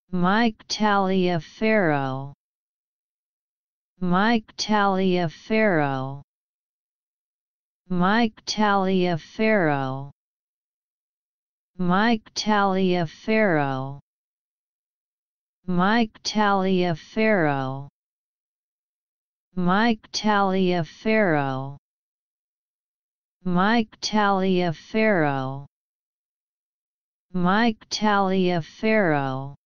Mike Taliaferro. Mike Taliaferro. Mike Taliaferro. Mike Taliaferro. Mike Taliaferro. Mike Taliaferro. Mike Taliaferro. Mike Taliaferro.